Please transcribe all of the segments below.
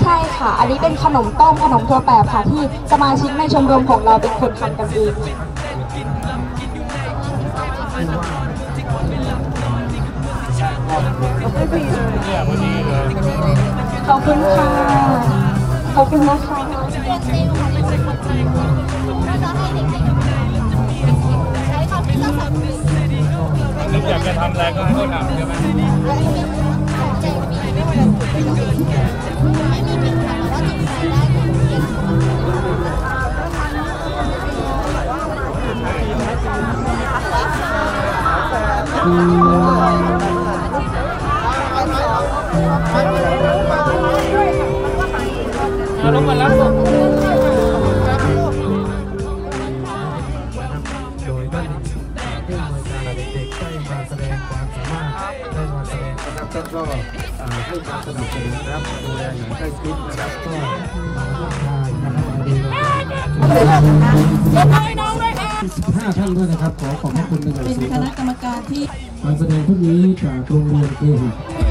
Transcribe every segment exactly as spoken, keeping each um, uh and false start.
ใช่ค่ะอันนี้เป็นขนมต้มขนมถั่วแปบค่ะที่สมาชิกในชมรมของเราเป็นคนทำกันเองขอบคุณค่ะขอบคุณนะคะนึกอยากจะทำอะไรก็ให้เขาทำใช่ไหมเราต้องมารับส่งโดยท่านผู้อำนวยการเด็กๆได้มาแสดงความสามารถได้มาแสดงนะครับท่านก็ให้การสนับสนุนนะครับดูแลอย่างใกล้ชิดนะครับก็มาร่วมงานนะครับมาดูแลสิบห้าท่านด้วยนะครับขอขอบพระคุณเป็นอย่างสูงเป็นคณะกรรมการที่การแสดงพวกนี้จากโรงเรียนเกหิ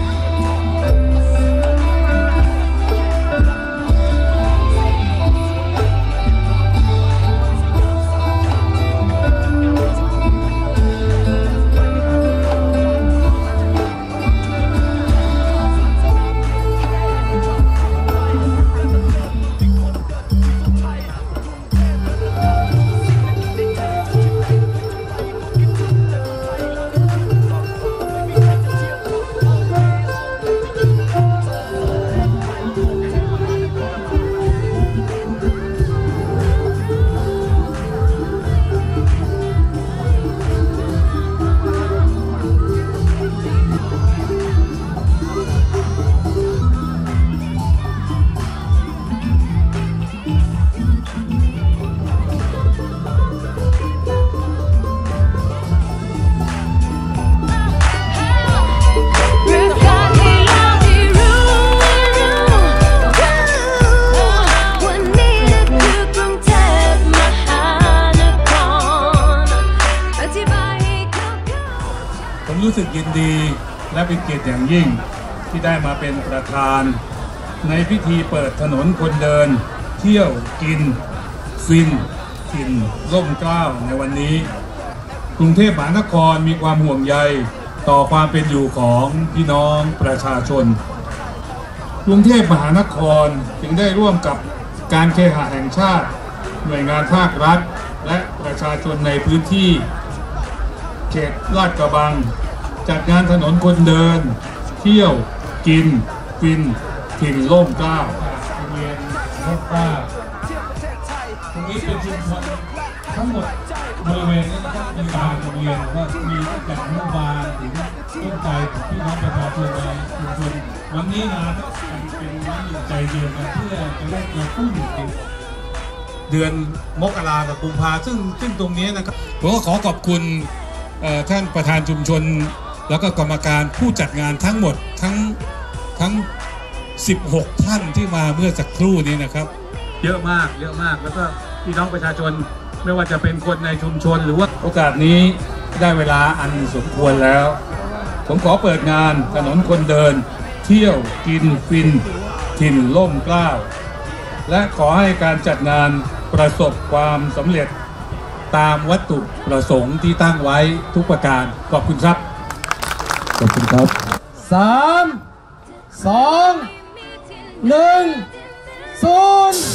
รู้สึกยินดีและเป็นเกียรติอย่างยิ่งที่ได้มาเป็นประธานในพิธีเปิดถนนคนเดินเที่ยวกินฟินกินร่มเกล้าในวันนี้กรุงเทพมหานครมีความห่วงใยต่อความเป็นอยู่ของพี่น้องประชาชนกรุงเทพมหานครจึงได้ร่วมกับการเคหะแห่งชาติหน่วยงานภาครัฐและประชาชนในพื้นที่เขตลาดกระบังจัดงานถนนคนเดินเที่ยวกินฟินถิ่นร่มเกล้าโรงเรียนร่มเกล้าตรงนี้เป็นชุมชนทั้งหมดบริเวณนี้นะครับมีการโรงเรียนก็มีตั้งแต่อนุบาลถึงต้นใจของพี่น้องประชาชนในชุมชนวันนี้มาเป็นน้ำใจเดียวกันเพื่อจะได้กระตุ้นเดือนมกรากับกุมภาซึ่งซึ่งตรงนี้นะครับผมก็ขอขอบคุณท่านประธานชุมชนแล้วก็กรรมการผู้จัดงานทั้งหมดทั้งทั้งสิบหกท่านที่มาเมื่อสักครู่นี้นะครับเยอะมากเยอะมากแล้วก็พี่น้องประชาชนไม่ว่าจะเป็นคนในชุมชนหรือว่าโอกาสนี้ได้เวลาอันสมควรแล้วผมขอเปิดงานถนนคนเดินเที่ยวกินฟินถิ่นร่มเกล้าและขอให้การจัดงานประสบความสำเร็จตามวัตถุประสงค์ที่ตั้งไว้ทุกประการขอบคุณครับขอบคุณครับสามสองหนึ่งศูนย์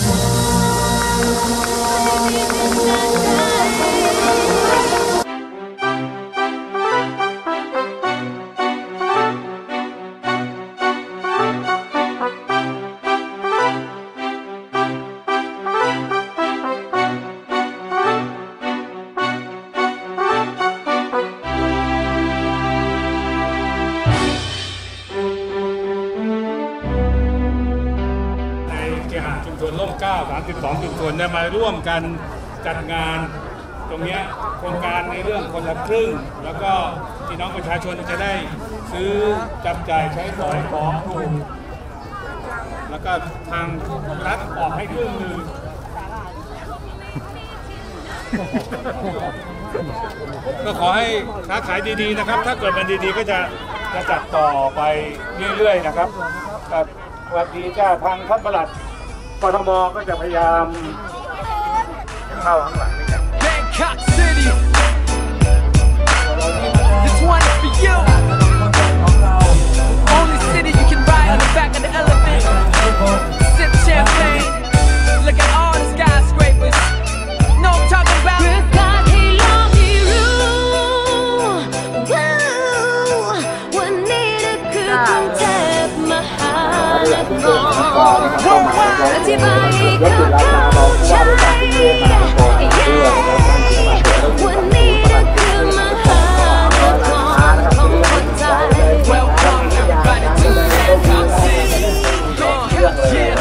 ชุมชนร่มเกล้าสามสิบสองชุมชนได้มาร่วมกันจัดงานตรงนี้โครงการในเรื่องคนละครึ่งแล้วก็พี่น้องประชาชนจะได้ซื้อจับจ่ายใช้สอยของถูกแล้วก็ทางรัฐออกให้ครึ่งหนึ่งก็ขอให้ค้าขายดีๆนะครับถ้าเกิดมันดีๆก็จะจะจัดต่อไปเรื่อยๆนะครับสวัสดีจ้าทางท่านปลัดกทมก็จะพยายามเข้าข้างหลังนี่กัน Bangkok City. This one is for you. Only city you can ride on the back of the elephant. Sip champagne. Look at all the skyscrapers. Know what I'm talking about? ประกาศให้โลกได้รู้ว้าววันนี้นะคือกรุงเทพมหานครอธิบายให้เขาเข้าใจวันนี้นะคือมหานครของคนไทย Welcome everybody to Bangkok City. Yeah.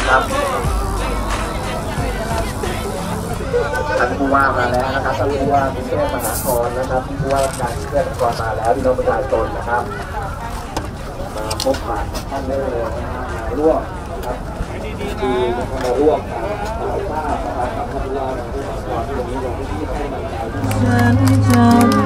ท่านผู้ว่ามาแล้วนะครับท่านผู้ว่ากรุงเทพมหานครนะครับผู้ว่าราชการกรุงเทพมหานครมาแล้วพี่น้องประชาชนนะครับมาพบปะท่านได้เลยนะครับมาร่วมนะครับคือมาร่วมกันถ่ายภาพนะครับกับท่านผู้ว่าราชการที่ตรงนี้ลงพื้นที่ให้กำลังใจที่มา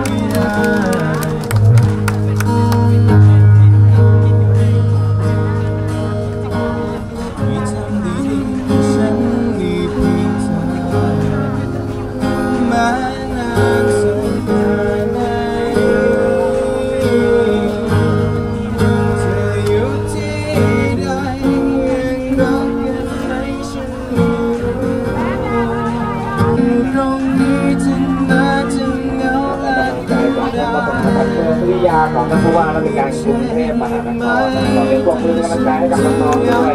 วิทยาของท่านผู้ว่าราชการกรุงเทพมหานครเราเป็นพวกมือกำลังใจให้กับน้องๆด้วย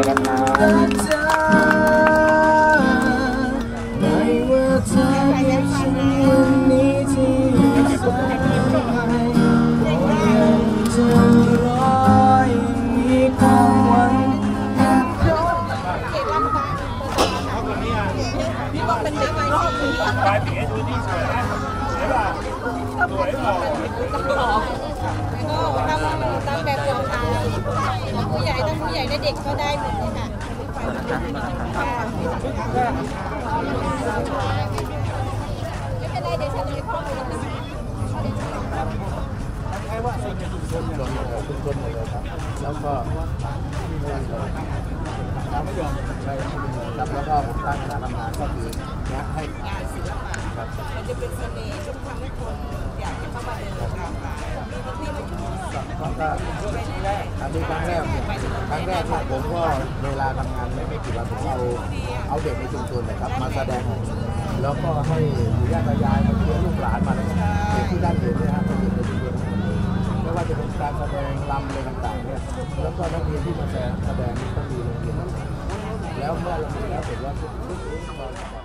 นะครับตามแบบอย่างไรผู้ใหญ่ทั้งผู้ใหญ่และเด็กก็ได้หมดเลยค่ะไม่เป็นไรเดี๋ยวเฉลยข้อมูลนะคะว่าชุมชนชุมชนหมดเลยครับแล้วก็เราไม่ยอมใช้ครับแล้วก็ผมตั้งคณะทำงานก็คือนะให้งานศิลปะครับมันจะเป็นเสน่ห์ที่ทำให้คนอยากจะเข้ามาเดินทางมาที่มาอยู่ก็อันนี้ครั้งแรกครั้งแรกผมก็เวลาทำงานไม่ไม่กี่วันผมเอาเอาเด็กในชุมชนนะครับมาแสดงแล้วก็ให้ปู่ย่าตายายมาเลี้ยงลูกหลานมาแล้วที่ด้านเห็นเนี่ยครับเป็นเด็กในชุมชนไม่ว่าจะเป็นการแสดงรำอะไรต่างๆเนี่ยแล้วก็นักเรียนที่มาแสดงแสดงต้องมีโรงเรียนแล้วเมื่อเราเห็นแล้วเห็นว่าทุกๆตอน